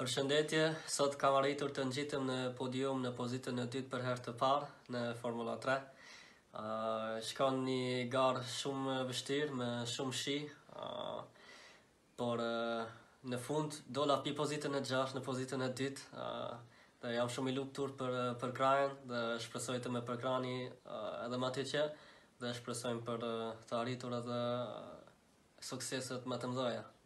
Përshëndetje, sot kam arritur të ngjitem në podium në pozitën e dytë për herë të parë në Formula 3. Shkon një garë shumë vështirë me shumë shi, por në fund dola pi pozitën e 6 në pozitën e dytë, dhe jam shumë i lumtur për krajën dhe shpresoj të më përkrahani edhe më atje dhe shpresojmë për të arritur edhe sukseset më të mëdha.